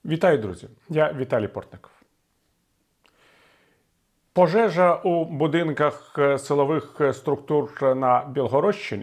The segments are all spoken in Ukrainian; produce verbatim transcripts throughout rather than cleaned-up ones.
Вітаю, друзі! Я Віталій Портников. Пожежа у будинках силових структур на Білгородщині,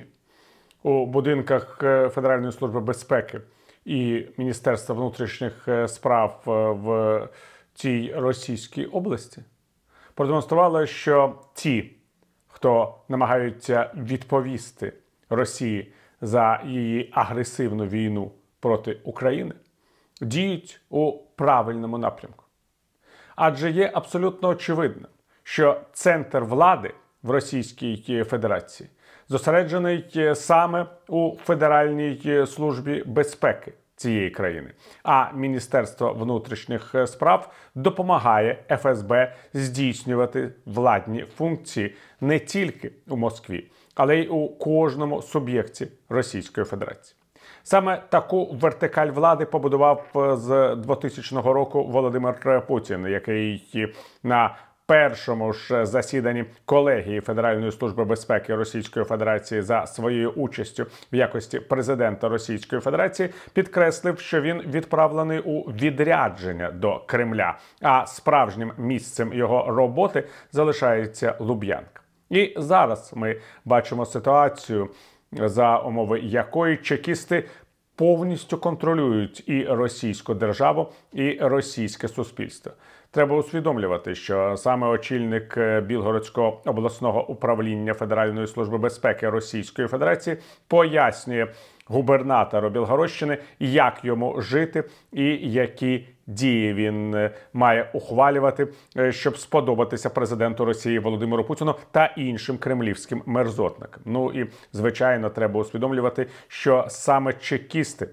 у будинках Федеральної служби безпеки і Міністерства внутрішніх справ в цій Російській області продемонструвала, що ті, хто намагаються відповісти Росії за її агресивну війну проти України, діють у правильному напрямку. Адже є абсолютно очевидно, що центр влади в Російській Федерації зосереджений саме у Федеральній службі безпеки цієї країни, а Міністерство внутрішніх справ допомагає еф ес бе здійснювати владні функції не тільки у Москві, але й у кожному суб'єкті Російської Федерації. Саме таку вертикаль влади побудував з двотисячного року Володимир Путін, який на першому ж засіданні колегії Федеральної служби безпеки Російської Федерації за своєю участю в якості президента Російської Федерації підкреслив, що він відправлений у відрядження до Кремля, а справжнім місцем його роботи залишається Луб'янка. І зараз ми бачимо ситуацію, за умови якої чекісти повністю контролюють і російську державу, і російське суспільство. Треба усвідомлювати, що саме очільник Білгородського обласного управління Федеральної служби безпеки Російської Федерації пояснює губернатору Білгородщини, як йому жити і які дії він має ухвалювати, щоб сподобатися президенту Росії Володимиру Путіну та іншим кремлівським мерзотникам. Ну і, звичайно, треба усвідомлювати, що саме чекісти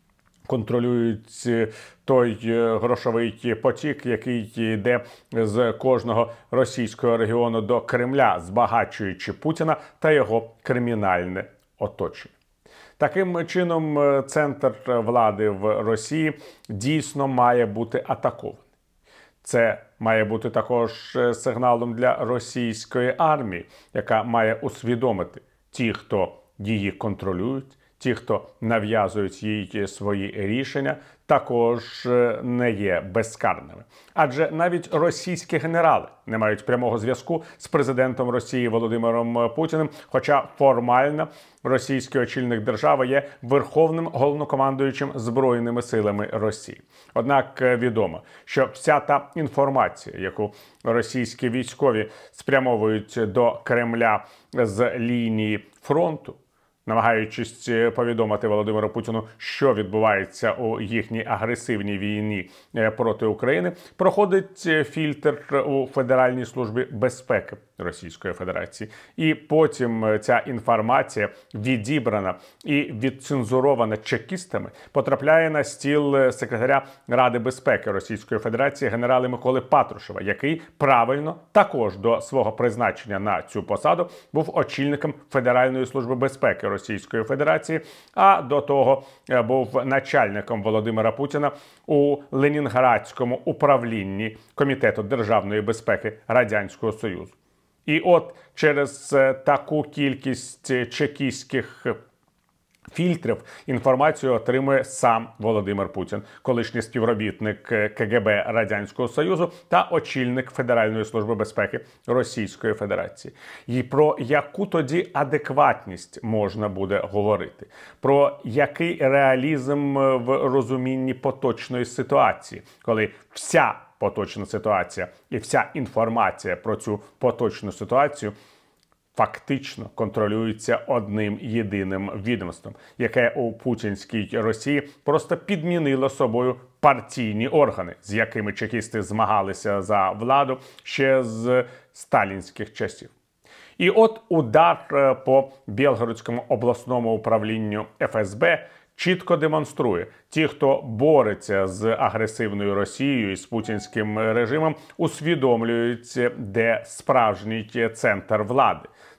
контролюють той грошовий потік, який йде з кожного російського регіону до Кремля, збагачуючи Путіна та його кримінальне оточення. Таким чином, центр влади в Росії дійсно має бути атакований. Це має бути також сигналом для російської армії, яка має усвідомити ті, хто її контролюють, ті, хто нав'язують їй свої рішення, також не є безкарними. Адже навіть російські генерали не мають прямого зв'язку з президентом Росії Володимиром Путіним, хоча формально російський очільник держави є верховним головнокомандуючим Збройними силами Росії. Однак відомо, що вся та інформація, яку російські військові спрямовують до Кремля з лінії фронту, намагаючись повідомити Володимиру Путіну, що відбувається у їхній агресивній війні проти України, проходить фільтр у Федеральній службі безпеки Російської Федерації. І потім ця інформація, відібрана і відцензурована чекістами, потрапляє на стіл секретаря Ради безпеки Російської Федерації генерала Миколи Патрушева, який правильно також до свого призначення на цю посаду був очільником Федеральної служби безпеки Російської Федерації, а до того був начальником Володимира Путіна у Ленінградському управлінні Комітету державної безпеки Радянського Союзу. І от через таку кількість чекістських фільтрів інформацію отримує сам Володимир Путін, колишній співробітник ка ге бе Радянського Союзу та очільник Федеральної служби безпеки Російської Федерації. І про яку тоді адекватність можна буде говорити? Про який реалізм в розумінні поточної ситуації, коли вся поточна ситуація і вся інформація про цю поточну ситуацію фактично контролюється одним єдиним відомством, яке у путінській Росії просто підмінило собою партійні органи, з якими чекісти змагалися за владу ще з сталінських часів. І от удар по Білгородському обласному управлінню еф ес бе чітко демонструє, ті, хто бореться з агресивною Росією і з путінським режимом, усвідомлюють, де справжній центр влади.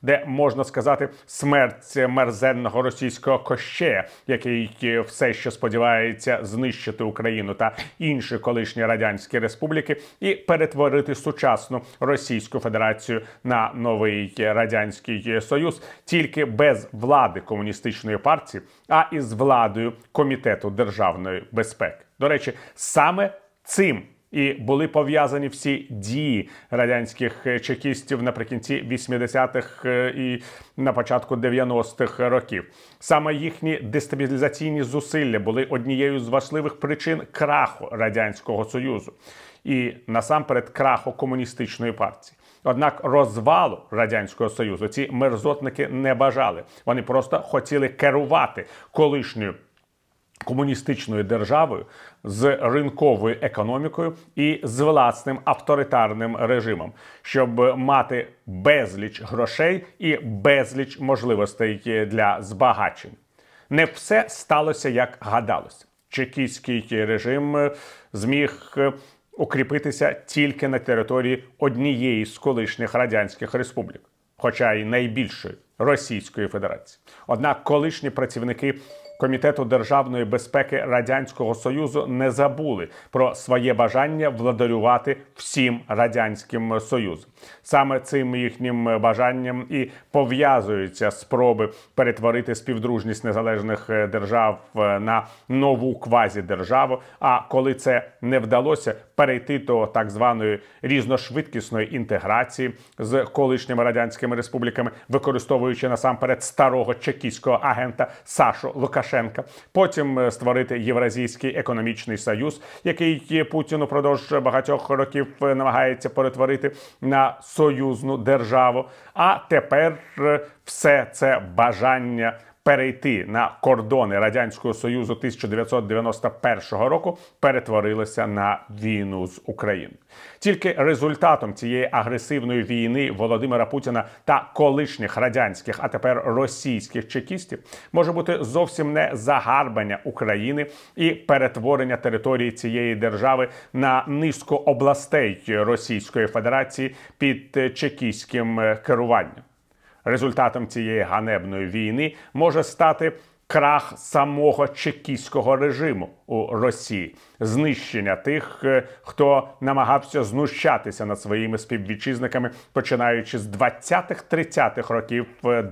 де, можна сказати, смерть мерзенного російського кощея, який все ще сподівається знищити Україну та інші колишні радянські республіки і перетворити сучасну Російську Федерацію на новий Радянський Союз, тільки без влади комуністичної партії, а із владою Комітету державної безпеки. До речі, саме цим і були пов'язані всі дії радянських чекістів наприкінці вісімдесятих і на початку дев'яностих років. Саме їхні дестабілізаційні зусилля були однією з важливих причин краху Радянського Союзу і насамперед краху комуністичної партії. Однак розвалу Радянського Союзу ці мерзотники не бажали. Вони просто хотіли керувати колишньою комуністичною державою з ринковою економікою і з власним авторитарним режимом, щоб мати безліч грошей і безліч можливостей для збагачень. Не все сталося, як гадалося. Чекістський режим зміг укріпитися тільки на території однієї з колишніх радянських республік, хоча й найбільшої – Російської Федерації. Однак колишні працівники Комітету державної безпеки Радянського Союзу не забули про своє бажання владарювати всім Радянським Союзом. Саме цим їхнім бажанням і пов'язуються спроби перетворити співдружність незалежних держав на нову квазідержаву, а коли це не вдалося, перейти до так званої різношвидкісної інтеграції з колишніми радянськими республіками, використовуючи насамперед старого чекістського агента Сашу Лукашенка. Потім створити Євразійський економічний союз, який Путін упродовж багатьох років намагається перетворити на союзну державу. А тепер все це бажання перейти на кордони Радянського Союзу тисяча дев'ятсот дев'яносто першого року перетворилося на війну з Україною. Тільки результатом цієї агресивної війни Володимира Путіна та колишніх радянських, а тепер російських чекістів може бути зовсім не загарбання України і перетворення території цієї держави на низку областей Російської Федерації під чекістським керуванням. Результатом цієї ганебної війни може стати крах самого чекістського режиму у Росії, знищення тих, хто намагався знущатися над своїми співвітчизниками, починаючи з двадцятих-тридцятих років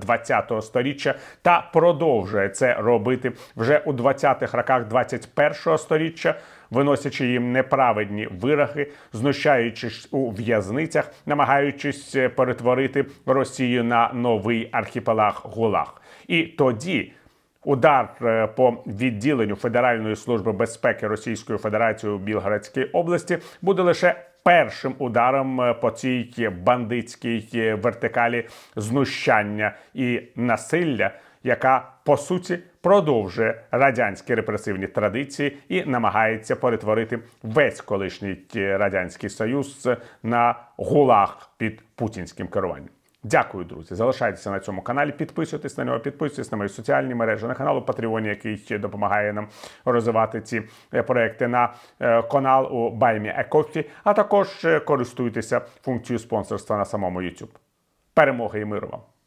ХХ століття, та продовжує це робити вже у двадцятих роках двадцять першого століття, виносячи їм неправедні вироки, знущаючись у в'язницях, намагаючись перетворити Росію на новий архіпелаг ГУЛАГ. І тоді удар по відділенню Федеральної служби безпеки Російської Федерації у Білгородській області буде лише першим ударом по цій бандитській вертикалі знущання і насилля, яка, по суті, продовжує радянські репресивні традиції і намагається перетворити весь колишній Радянський Союз на ГУЛАГ під путінським керуванням. Дякую, друзі. Залишайтеся на цьому каналі, підписуйтесь на нього, підписуйтесь на мої соціальні мережі, на канал у Патреоні, який допомагає нам розвивати ці проекти, на канал у Buy Me a Coffee, а також користуйтеся функцією спонсорства на самому YouTube. Перемоги і миру вам!